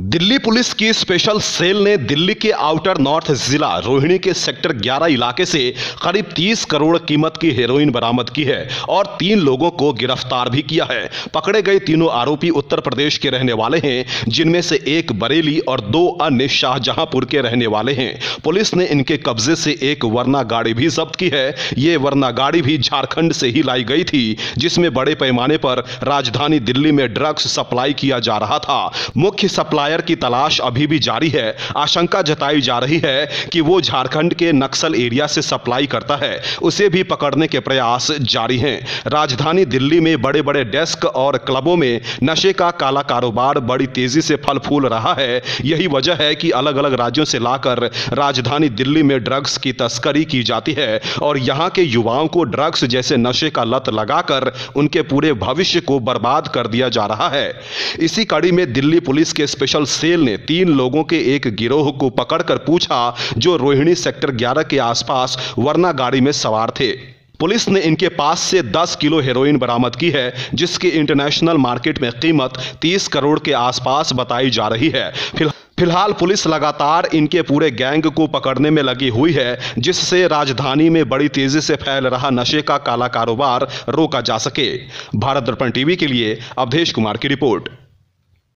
Delhi police की special cell ने दिल्ली के आउटर नॉर्थ जिला रोहिणी के सेक्टर 11 इलाके से करीब 30 करोड़ कीमत की हेरोइन बरामद की है और 3 लोगों को गिरफ्तार भी किया है। पकड़े गए तीनों आरोपी उत्तर प्रदेश के रहने वाले हैं, जिनमें से एक बरेली और 2 अन्य शाहजहांपुर के रहने वाले हैं। पुलिस ने इनके कब्जे से एक वरना गाड़ी भी जब्त की है। ये वरना गाड़ी भी झारखंड से ही लाई गई थी, जिसमें बड़े पैमाने पर राजधानी दिल्ली में ड्रग्स सप्लाई किया जा रहा था। मुख्य सप्लाई की तलाश अभी भी जारी है। आशंका जताई जा रही है कि वो झारखंड के नक्सल एरिया से सप्लाई करता है। उसे भी पकड़ने के प्रयास जारी हैं। राजधानी दिल्ली में बड़े बड़े डेस्क और क्लबों में नशे का काला कारोबार बड़ी तेजी से फल फूल रहा है। यही वजह है कि अलग अलग राज्यों से लाकर राजधानी दिल्ली में ड्रग्स की तस्करी की जाती है और यहां के युवाओं को ड्रग्स जैसे नशे का लत लगाकर उनके पूरे भविष्य को बर्बाद कर दिया जा रहा है। इसी कड़ी में दिल्ली पुलिस के स्पेशल सेल ने 3 लोगों के एक गिरोह को पकड़कर पूछा, जो रोहिणी सेक्टर 11 के आसपास वरना गाड़ी में सवार थे। पुलिस ने इनके पास से 10 किलो हेरोइन बरामद की है, जिसकी इंटरनेशनल मार्केट में कीमत 30 करोड़ के आसपास बताई जा रही है। फिलहाल पुलिस लगातार इनके पूरे गैंग को पकड़ने में लगी हुई है, जिससे राजधानी में बड़ी तेजी से फैल रहा नशे का काला कारोबार रोका जा सके। भारत दर्पण टीवी के लिए अवधेश कुमार की रिपोर्ट।